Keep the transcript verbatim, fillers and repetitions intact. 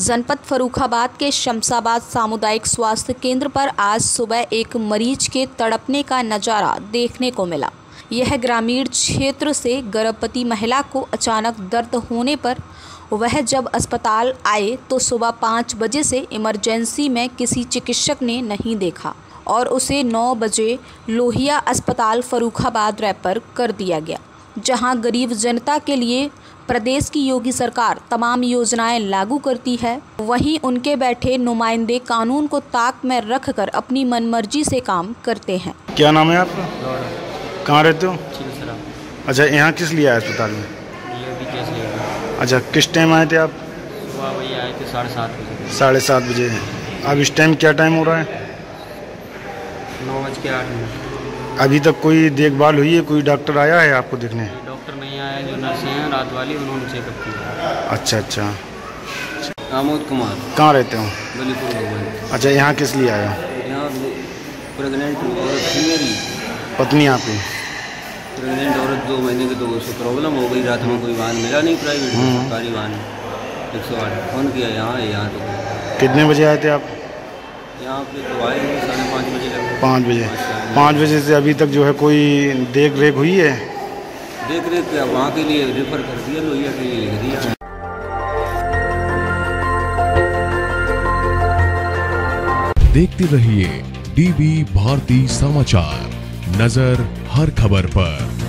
जनपद फर्रुखाबाद के शमशाबाद सामुदायिक स्वास्थ्य केंद्र पर आज सुबह एक मरीज के तड़पने का नज़ारा देखने को मिला। यह ग्रामीण क्षेत्र से गर्भवती महिला को अचानक दर्द होने पर वह जब अस्पताल आए तो सुबह पाँच बजे से इमरजेंसी में किसी चिकित्सक ने नहीं देखा और उसे नौ बजे लोहिया अस्पताल फर्रुखाबाद रेफर कर दिया गया, जहां गरीब जनता के लिए प्रदेश की योगी सरकार तमाम योजनाएं लागू करती है। वहीं उनके बैठे नुमाइंदे कानून को ताक में रखकर अपनी मनमर्जी से काम करते हैं। क्या नाम है आपका? कहाँ रहते हो? अच्छा, यहाँ किस लिए आए अस्पताल में? अच्छा, किस टाइम आए थे आप? सुबह वही आए थे साढ़े सात बजे। साढ़े सात बजे। अब इस टाइम क्या टाइम हो रहा है? नौ बज के आठ मिनट। अभी तक कोई देखभाल हुई है? कोई डॉक्टर आया है आपको देखने? डॉक्टर नहीं आया, जो नर्सें हैं रात वाली उन्होंने चेकअप किया। अच्छा अच्छा। आमोद कुमार। कहाँ रहते हो? बलीपुर। अच्छा, यहाँ किस लिए आए हो? यहाँ प्रेग्नेंट औरत थी मेरी। पत्नी आपकी? प्रेग्नेंट औरत दो महीने की, तो उसको प्रॉब्लम हो गई। रात में कोई वाहन मिला नहीं, प्राइवेट सरकारी वाहन एक सौ आठ फोन किया। यहाँ है, यहाँ तो कितने बजे आए थे आप? यहाँ पे तो आए हैं साढ़े पाँच बजे लगे। पाँच बजे। पाँच बजे से अभी तक जो है कोई देख रेख हुई है? देख रेख क्या, वहाँ के लिए रेफर कर दिया, लोहिया के लिए लिख दिया। देखते रहिए डीवी भारती समाचार, नजर हर खबर पर।